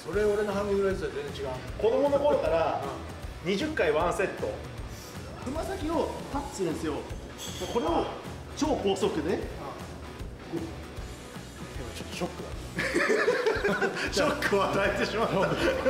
それ俺のハンギングレースは全然違う。 子供の頃から20回ワンセット。 つま先をタッチするんですよ。これを超高速で。 ちょっとショックだ。 ショックを与えてしまった。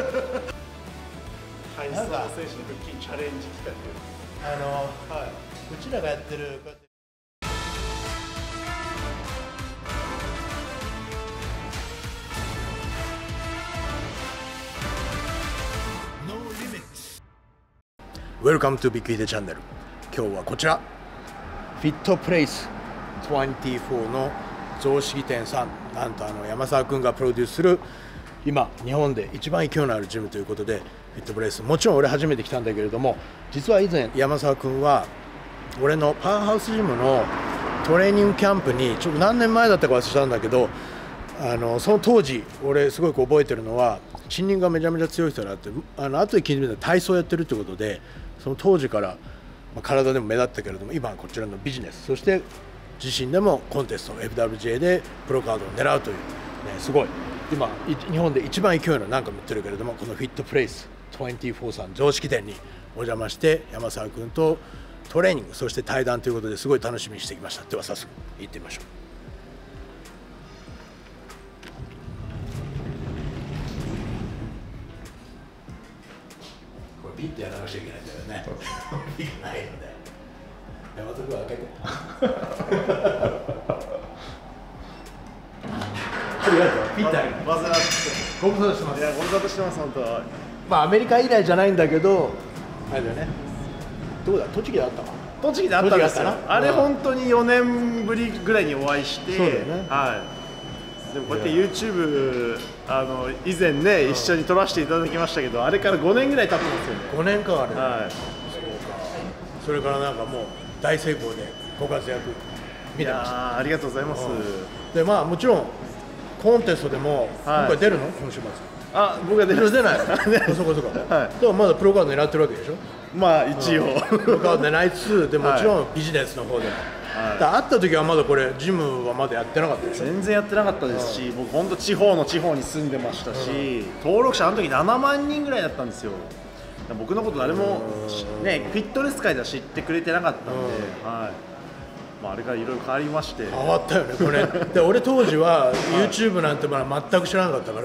体操選手の腹筋チャレンジ企画。 うちらがやってる。Welcome to Big Hide Channel。今日はこちらフィットプレイス24の雑式店さん、なんと山沢君がプロデュースする今日本で一番勢いのあるジムということでフィットプレイス、もちろん俺初めて来たんだけれども、実は以前山沢君は俺のパワーハウスジムのトレーニングキャンプにちょっと何年前だったか忘れたんだけど、その当時俺すごい覚えてるのは筋肉がめちゃめちゃ強い人だって、後で聞いてみたら体操やってるってことで、その当時から、体でも目立ったけれども、今はこちらのビジネス、そして自身でもコンテスト FWJ でプロカードを狙うという、すごい今日本で一番勢いの何かも言ってるけれども、このフィットプレイス24さん常識店にお邪魔して山沢君とトレーニング、そして対談ということですごい楽しみにしてきました。では早速行ってみましょう。ピッてやらなくちゃいけないんだよね。ピッないので。山田君は開けて。ピッてあげる。 わざわざ。 ご無沙汰してます。 いや、ご無沙汰してます、本当。 アメリカ以来じゃないんだけど、あれだよね。どうだ、栃木であったか。 栃木であったんですよ。あれ本当に4年ぶりぐらいにお会いして。 そうだよね。 はい。でもこうやって YouTube 以前ね、一緒に撮らせていただきましたけど、あれから5年ぐらい経ってますよね。 5年間あれ、 はい、 それからなんかもう大成功でご活躍見てました。 ありがとうございます。 でもちろんコンテストでも今回出るの、今週末。 僕は出ないそこそこ。だからまだプロカード狙ってるわけでしょ。 まあ一応プロカード狙いつつで、もちろんビジネスの方でも会った時はまだこれジムはまだやってなかったでしょ。 全然やってなかったですし、僕本当地方に住んでましたし、登録者あの時7万人ぐらいだったんですよ。僕のこと誰もね、フィットネス界では知ってくれてなかったんで、あれからいろいろ変わりまして。 変わったよねこれ。で俺当時は YouTube なんて全く知らなかったから、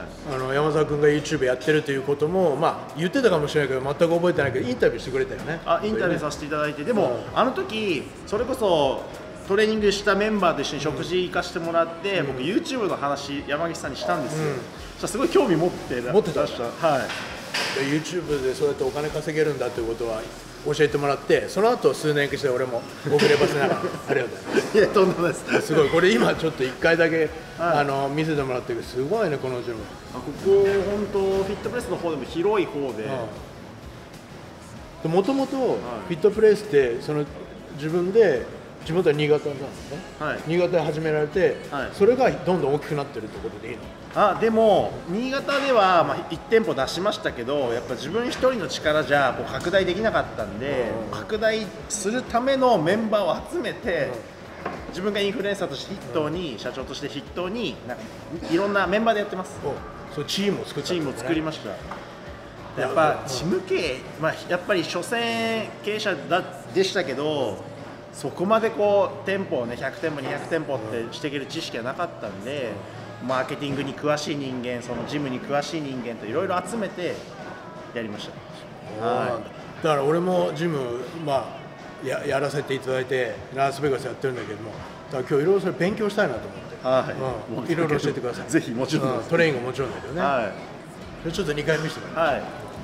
山沢君が YouTube やってるということも言ってたかもしれないけど全く覚えてないけど、インタビューしてくれたよね。 インタビューさせていただいて、でもあの時それこそトレーニングしたメンバーと一緒に食事行かせてもらって、僕 YouTube の話山岸さんにしたんですよ。そしたらすごい興味持ってた。YouTube でそうやってお金稼げるんだということは教えてもらって、その後数年かして俺も遅ればせながらありがとうございます。 いや、とんでもないです。 すごい、これ今ちょっと1回だけ見せてもらってるけど、すごいねこのジム。 ここ本当フィットプレスの方でも広い方で、 もともとフィットプレスって自分で地元は新潟なんですね。新潟で始められて、それがどんどん大きくなってるってことでいいの？ でも新潟では1店舗出しましたけど、やっぱ自分一人の力じゃ拡大できなかったんで、拡大するためのメンバーを集めて、自分がインフルエンサーとして筆頭に、社長として筆頭にいろんなメンバーでやってます。 そうチームを作りました。やっぱ事務経営、やっぱり所詮経営者でしたけど、そこまで店舗をね100店舗200店舗ってしていける知識はなかったんで、マーケティングに詳しい人間、そのジムに詳しい人間といろいろ集めてやりました。 だから俺もジムやらせていただいてラスベガスやってるんだけども、だから今日いろいろそれ勉強したいなと思って、いろいろ教えてください。 ぜひ、もちろんトレーニングももちろんだけどね。それちょっと2回見せてください。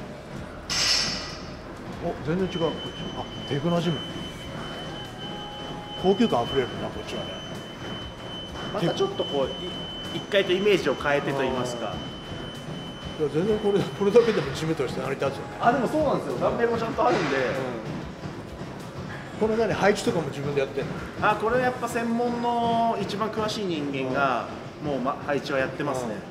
全然違う。テクノジム高級感あふれるな、こっちはね。 またちょっと一回とイメージを変えてと言いますか。 いや全然これだけでもジムとして成り立つよね。 でもそうなんですよ。ダンベルもちゃんとあるんで。 これ配置とかも自分でやってんの？ これやっぱ専門の一番詳しい人間がもう配置はやってますね。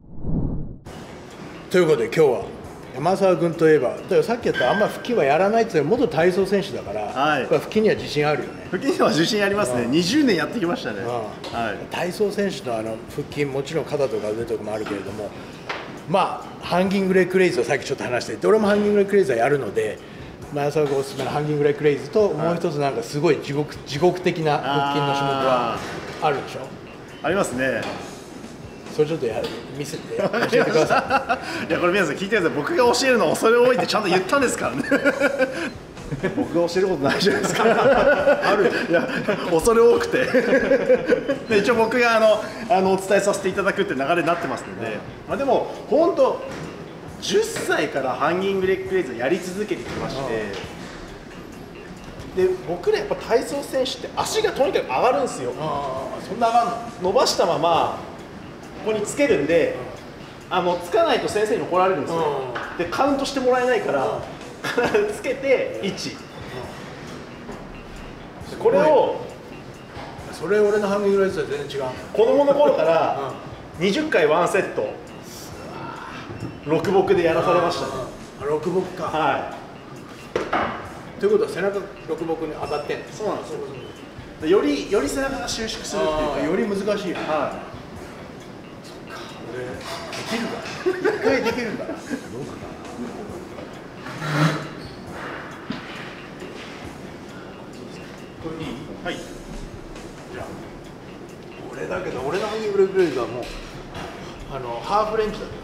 ということで今日は山沢君といえば、だからさっきやったあんま腹筋はやらないって言ったら元体操選手だから、やっぱ腹筋には自信あるよね。 腹筋には自信ありますね。20年やってきましたね。 体操選手の腹筋もちろん肩とか腕とかもあるけれども、 まあハンギングレッグレイズをさっきちょっと話してて、俺もハンギングレッグレイズはやるので、山沢君おすすめのハンギングレッグレイズと、もう一つなんかすごい地獄的な腹筋の種目はあるでしょ。 ありますね。 それちょっと見せて教えてくださいやこれ皆さん聞いてください。僕が教えるの恐れ多いってちゃんと言ったんですからね。僕が教えることないじゃないですか。ある。いや恐れ多くて。で一応僕がお伝えさせていただくって流れになってますので、まあでも本当10歳からハンギングレッグレイズをやり続けてきまして、で僕ねやっぱ体操選手って足がとにかく上がるんですよ。 そんな上がんの？ 伸ばしたままここにつけるんで、つかないと先生に怒られるんですよ。でカウントしてもらえないから。つけて1、これをそれ俺のハンギングレイズとは全然違う。 子供の頃から20回ワンセット6僕でやらされましたね。 6僕か。 はい。 ということは背中6僕に当たってんの？ そうなんですよ。より背中が収縮するっていうか、 より難しいよ。 はい。 そっか。俺できるかな。一回できるんだな。どうかな。これいい？ はい。 じゃあ俺だけど俺のハンギングレッグレイズはもうハーフレンチだけど、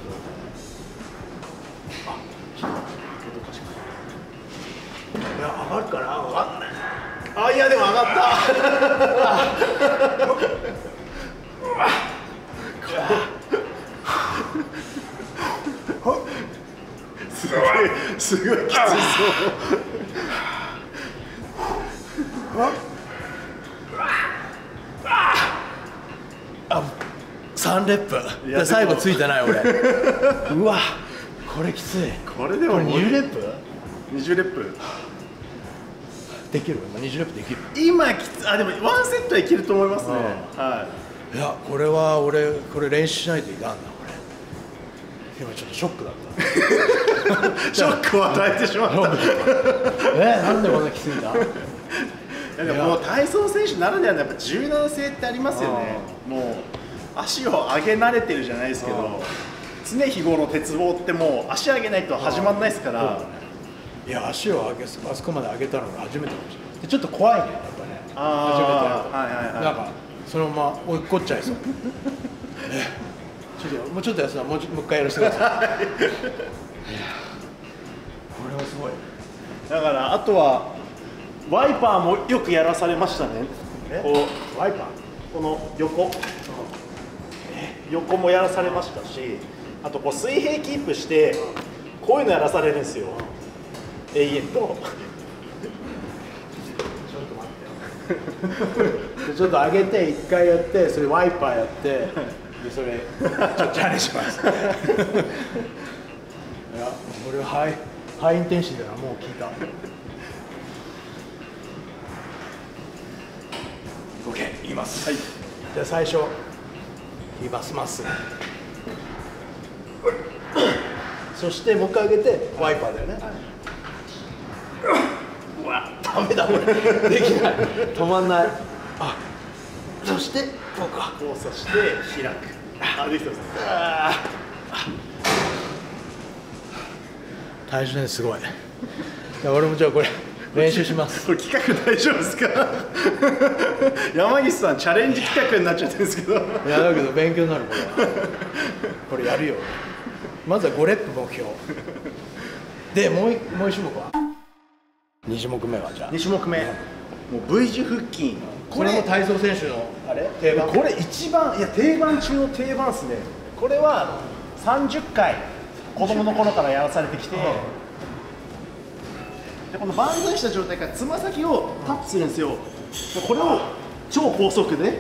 いや上がるかな、分かんない。 あいやでも上がったすごいきつそう 3レップで最後ついてない俺。うわこれきつい。 これでも 20レップ 20レップできる。20レップできる。 今きつでもワンセットはいけると思いますね。はい。 いやこれは俺これ練習しないといかんな。これ今ちょっとショックだった。 ショックを与えてしまった。 なんでこんなきついんだ。 でももう体操選手ならではのやっぱ柔軟性ってありますよね。もう足を上げ慣れてるじゃないですけど、常日頃鉄棒ってもう足上げないと始まんないですから。 いや足を上げあそこまで上げたのが初めてかもしれない。でちょっと怖いねやっぱね。初めてやると、なんかそのまま追いっこっちゃいそう。もうちょっとやつはもう一回やらせてください。これはすごい。 だからあとはワイパーもよくやらされましたね。こうワイパーこの横もやらされましたし、あとこう水平キープしてこういうのやらされるんですよ。永遠と。 ちょっと待ってよ。ちょっと上げて1回やって、それワイパーやって、でそれちょっとチャレンジします。いやこれはハイインテンシティだな。もう聞いた。OK 言います。はい。じゃあ最初言いますまっすぐ。そしてもう一回上げてワイパーだよね。うわダメだこれできない。止まんない。そしてこうか。 こうそして開く。できてますね。 体重ねすごい。いや俺もじゃあこれ練習します。 これ企画大丈夫ですか？山岸さんチャレンジ企画になっちゃってるんですけど。 いやだけど勉強になるこれは。これやるよ。まずは5レップ目標。でもう一種目は2種目目はじゃあ。 2種目目。もう V 字腹筋。 これも体操選手のあれ定番。 これ一番定番中の定番ですね。これは30回子供の頃からやらされてきて。でこの万歳した状態からつま先をタッチするんですよ。これを超高速で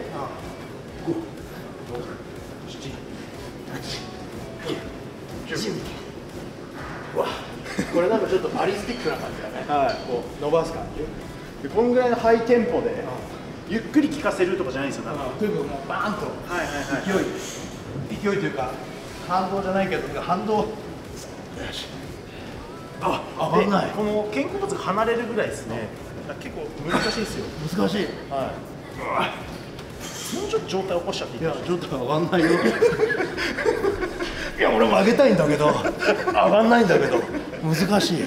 これなんかちょっとバリスティックな感じだね。 はい、 こう伸ばす感じ。 でこのぐらいのハイテンポでゆっくり効かせるとかじゃないんですよ。 とにかくもうバーンと勢いというか反動じゃないけど反動。危ない。 この肩甲骨が離れるぐらいですね。結構難しいですよ。 難しい。 はい。 もうちょっと状態起こしちゃっていい？ いやちょっと上がんないよいや俺も上げたいんだけど上がんないんだけど難しい。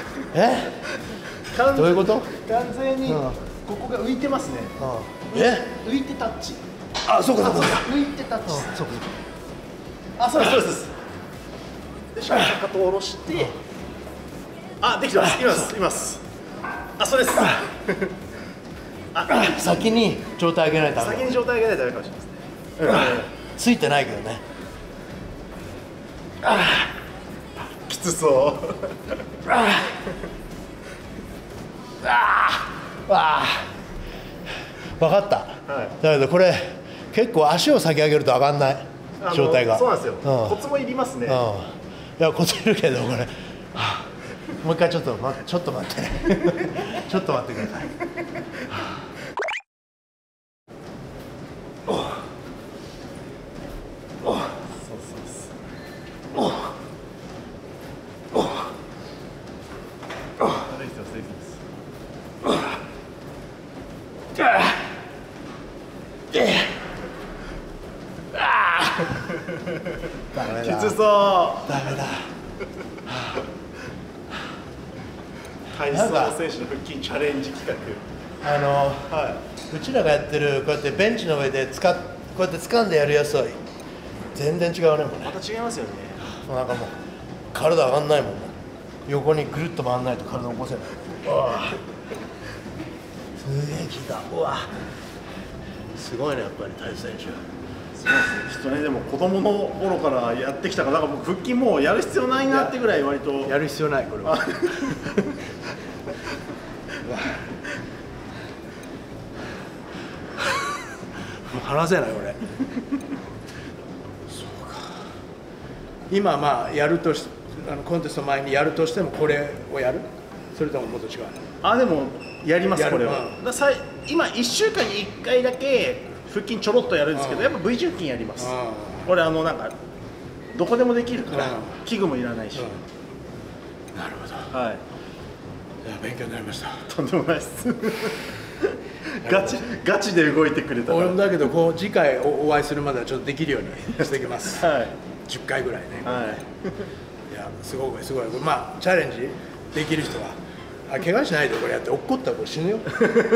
どういうこと？ 完全にうんここが浮いてますね。浮いてタッチ。 あ、そうかそうか浮いてタッチ。 そうかあ、そうですそうです。で、しっかりかかとを下ろして、あ、できてます。いますいます。あ、そうです。 先に状態上げないとダメ。 先に状態がないとダメかもしれないですね。 ついてないけどね。 きつそう。 分かった、だけどこれ結構足を先上げると上がんない状態が。 そうなんですよ、コツもいりますね。 いやコツいるけどこれ、もう一回ちょっと待ってちょっと待ってちょっと待ってください。 きつそう。 ダメだ。 体操選手の腹筋チャレンジ企うちらがやってるこうやってベンチの上でこうやって掴んでやるやつは全然違うねもんね。 画。また違いますよね。 もうなんかもう体上がんないもんね。横にぐるっと回んないと体起こせない。すげえ効いた。うわすごいねやっぱり体操選手。 そうですね。きっとね、でも子供の頃からやってきたから、なんか僕腹筋もうやる必要ないなってぐらい割とやる必要ないこれは。もう話せない俺。そうか。今まあやるとしコンテスト前にやるとしてもこれをやる？それとももっと違う？ あ、でもやりますこれは。 うん、 今1週間に1回だけ腹筋ちょろっとやるんですけど、やっぱ V 字腹筋やります。これなんかどこでもできるから器具もいらないし。 なるほど。 はい。 いや勉強になりました。 とんでもないです。ガチで動いてくれたら。 俺もだけどこう次回お会いするまではちょっとできるようにしていきます。 はい。 10回ぐらいね。 はい。 いやすごいすごい。まあチャレンジできる人は怪我しないでこれやって落っこったらこれ死ぬよ。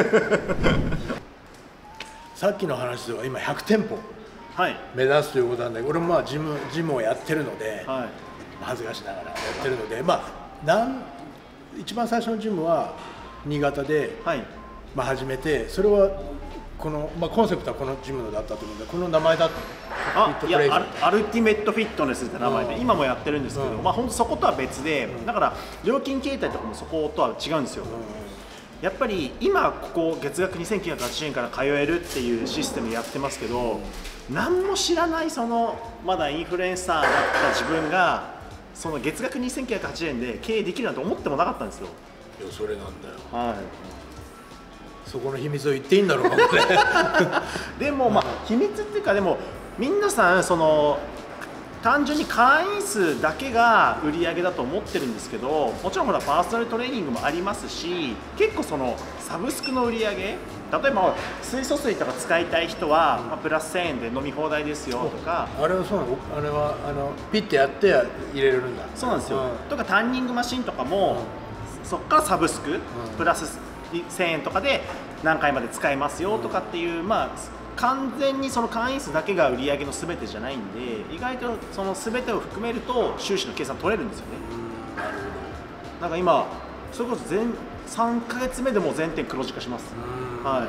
さっきの話では今100店舗目指すということなんだけど、俺もまあジムをやってるので、 はい、 恥ずかしながらやってるので、まあ一番最初のジムは新潟で、 はい、 まあ始めて、それはこの、まあ、コンセプトはこのジムのだったと思うんで、この名前だった。 いやアルティメットフィットネスって名前で今もやってるんですけど、まあ本当そことは別で、だから料金形態とかもそことは違うんですよ。やっぱり今ここ月額2980円から通えるっていうシステムやってますけど、何も知らないまだインフルエンサーだった自分がその月額2980円で経営できるなんて思ってもなかったんですよ。 いやそれなんだよ。 はい。 そこの秘密を言っていいんだろうかね。 でもまあ秘密っていうか、でも皆さん単純に会員数だけが売り上げだと思ってるんですけど、もちろんほらパーソナルトレーニングもありますし、結構サブスクの売り上げ、例えば水素水とか使いたい人は、まあ、プラス1000円で飲み放題ですよとか。 あれはそうなの？あれはピッてやって入れれるんだ。 そうなんですよ、とかタンニングマシンとかも、そこからサブスク、プラス1000円とかで何回まで使えますよとかっていう、まあ完全にその会員数だけが売り上げの全てじゃないんで、意外とその全てを含めると収支の計算取れるんですよね。なんか今それこそ3ヶ月目でもう全店黒字化します。はい。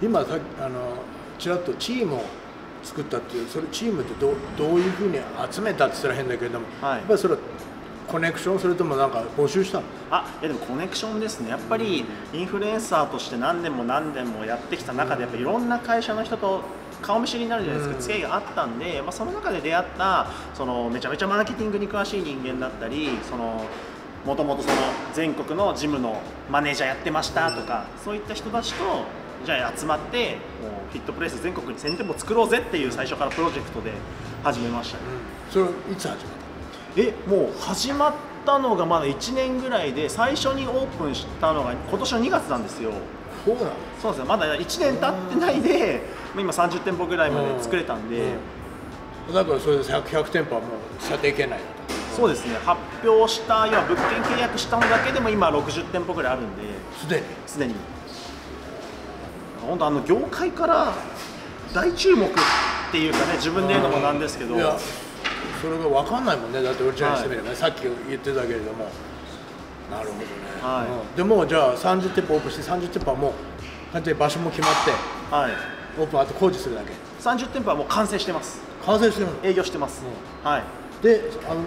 今ちらっとチームを作ったっていう、それチームってどういうふうに集めたって言ったら変だけれども、 はい、 やっぱりそれはコネクション、それともなんか募集したの？ いやでもコネクションですね。やっぱりインフルエンサーとして何年もやってきた中で、やっぱいろんな会社の人と顔見知りになるじゃないですか、付き合いがあったんで、まあ、その中で出会っためちゃめちゃマーケティングに詳しい人間だったり、もともと全国のジムのマネージャーやってましたとか、そういった人たちとじゃあ集まってもうフィットプレイス全国に1000店舗作ろうぜっていう最初からプロジェクトで始めましたね。 それはいつ始めた？ もう始まったのがまだ1年ぐらいで、最初にオープンしたのが今年の2月なんですよ。 そうなの？ そうなんですよ。まだ1年経ってないで今30店舗ぐらいまで作れたんで、 だからそれで100店舗はもう射程圏内だと。 そうですね、発表した要は物件契約したのだけでも今60店舗ぐらいあるんで、すでに本当業界から大注目っていうかね、自分で言うのもなんですけど、 いやそれが分かんないもんね、だって俺ちゃんにしてみればね、さっき言ってたけれども。なるほどね、でもじゃあ30店舗オープンして30店舗はもう完全に場所も決まって、オープンあと工事するだけ。 30店舗はもう完成してます。 完成してるの？ 営業してます、 で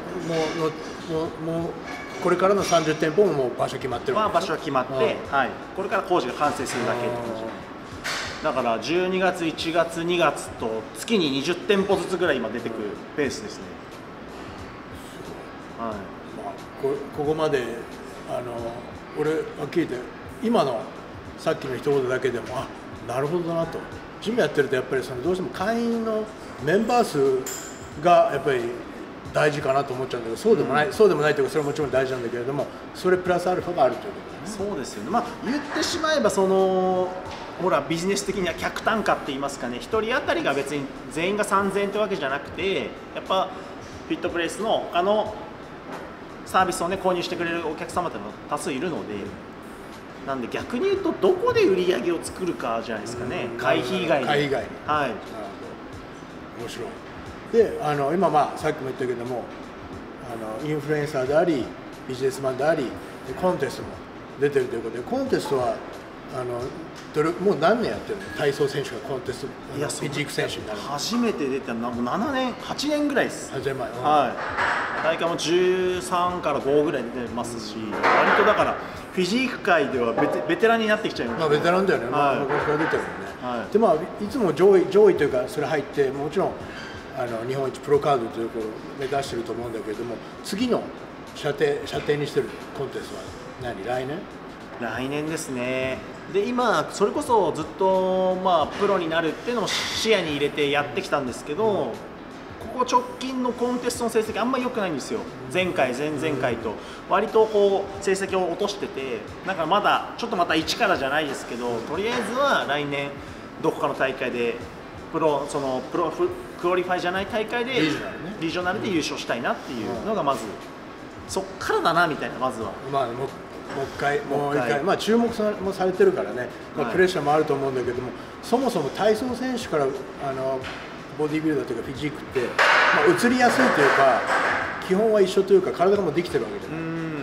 もうこれからの30店舗ももう場所決まってるわけ？ 場所は決まって、これから工事が完成するだけって感じだから12月1月2月と月に20店舗ずつぐらい今出てくるペースですね。 ここまで俺はっきり言って今のさっきの一言だけでもなるほどなと。ジムやってるとやっぱりどうしても会員のメンバー数がやっぱり大事かなと思っちゃうんだけど、そうでもない、そうでもないというか、それはもちろん大事なんだけれども、それプラスアルファがあるということだね。 そうですよね。言ってしまえばほらビジネス的には客単価って言いますかね、1人当たりが別に全員が3000円ってわけじゃなくて、やっぱフィットプレイスの他のサービスをね購入してくれるお客様ってのも多数いるので、なんで逆に言うとどこで売り上げを作るかじゃないですかね、会費以外に。 会費以外に。 はい。 面白い。で今さっきも言ったけどもインフルエンサーでありビジネスマンでありでコンテストも出てるということで、コンテストはもう何年やってるの？体操選手がコンテストフィジーク選手になる。 初めて出たのはもう7年8年ぐらいです。 8年前。 大会も13から5ぐらい出てますし、割とだからフィジーク界ではベテランになってきちゃいました。 ベテランだよね。昔から出てるもんね。でいつも上位というかそれ入ってもちろん日本一プロカードというところを目指してると思うんだけれども、次の射程にしてるコンテストは来年？ 来年ですね。で今それこそずっとプロになるっていうのも視野に入れてやってきたんですけど、ここ直近のコンテストの成績あんまり良くないんですよ。前回前々回と割と成績を落としてて、なんかまた一からじゃないですけど、とりあえずは来年どこかの大会でクオリファイじゃない大会でリージョナルで優勝したいなっていうのがまずそっからだなみたいな。まずはもう一回、注目もされてるからね、プレッシャーもあると思うんだけども、そもそも体操選手からボディビルダーというかフィジークって、移りやすいというか基本は一緒というか体がもうできてるわけじゃない。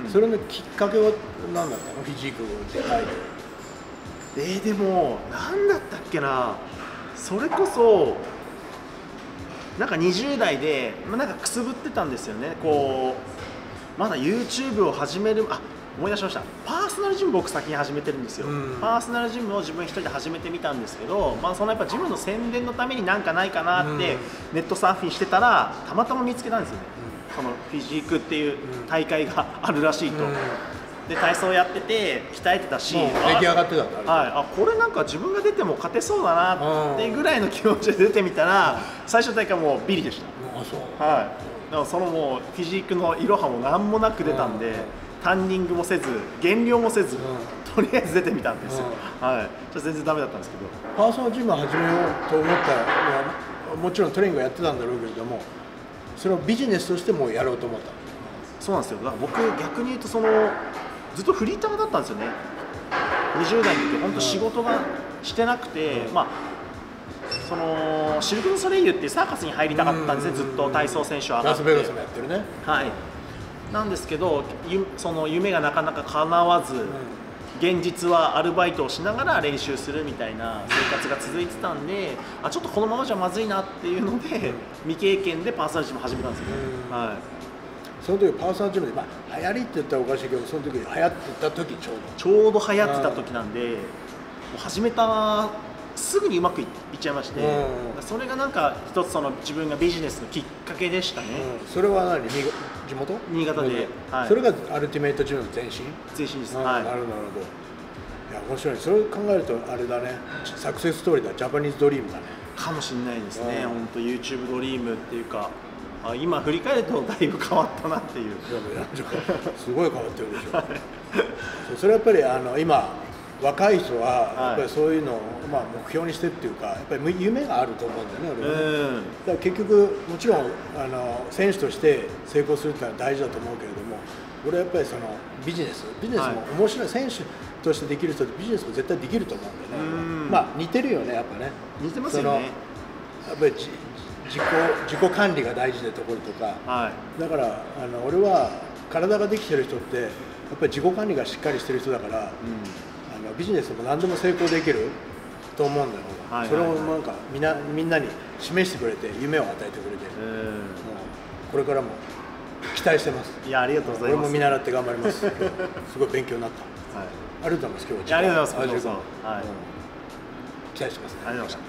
それのきっかけは何だったの？フィジークで入る。 でも何だったっけな。それこそなんか20代でなんかくすぶってたんですよね。まだ YouTube を始める思い出しました。パーソナルジム僕先に始めてるんですよ。パーソナルジムを自分一人で始めてみたんですけど、やっぱジムの宣伝のためになんかないかなってネットサーフィンしてたらたまたま見つけたんですよね。そのフィジークっていう大会があるらしいと。で体操やってて鍛えてたし、 出来上がってたんだ。 これなんか自分が出ても勝てそうだなっていうぐらいの気持ちで出てみたら、最初の大会もうビリでした。だからもうフィジークのいろはも何もなく出たんで、タンニングもせず減量もせず、とりあえず出てみたんですよ。全然ダメだったんですけど、 パーソナルジムを始めようと思ったらもちろんトレーニングをやってたんだろうけれども、それをビジネスとしてもやろうと思った。 そうなんですよ。だから僕逆に言うとずっとフリーターだったんですよね。20代の時本当仕事がしてなくて、シルク・ドゥ・ソレイユっていうサーカスに入りたかったんですね。ずっと体操選手は上がって、 ラスベガスもやってるね。 なんですけどその夢がなかなか叶わず、現実はアルバイトをしながら練習するみたいな生活が続いてたんで、ちょっとこのままじゃまずいなっていうので、未経験でパーソナルジム始めたんですよね。 その時パーソナルジムで、流行りって言ったらおかしいけど、その時流行ってた時ちょうど流行ってた時なんで、もう始めたすぐにうまくいっちゃいまして、それがなんか一つ自分がビジネスのきっかけでしたね。 それは地元？ 新潟で。 それがアルティメイトジムの前身？ 前身です。 なるほど。いや面白い。それを考えるとあれだね。サクセスストーリーだ。ジャパニーズドリームだね。 かもしれないですね。本当 YouTube ドリームっていうか。今振り返るとだいぶ変わったなっていう。 すごい変わってるでしょ。それはやっぱり今若い人はやっぱりそういうのをまあ目標にしてるっていうか、やっぱり夢があると思うんだよね、俺はね。だから結局もちろん選手として成功するってのは大事だと思うけれども、俺はやっぱりそのビジネスも面白い、選手としてできる人ってビジネスも絶対できると思うんだよね。まあ似てるよね、やっぱね。 似てますよね。 やっぱり自己管理が大事なところとか、だから俺は体ができてる人ってやっぱり自己管理がしっかりしてる人だから、ビジネスも何でも成功できると思うんだよ。それをなんかみんなに示してくれて夢を与えてくれて、これからも期待してます。 いや、ありがとうございます。 俺も見習って頑張ります。すごい勉強になった。ありがとうございます。今日は。 ありがとうございます。 期待してますね。 ありがとうございました。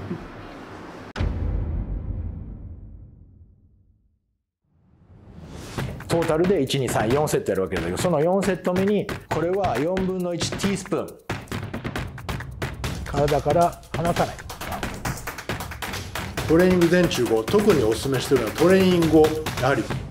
トータルで1、2、3、4セットやるわけだけど、その4セット目にこれは4分の1ティースプーン、体から離さない。トレーニング前中後、特にお勧めしているのはトレーニング後、やはり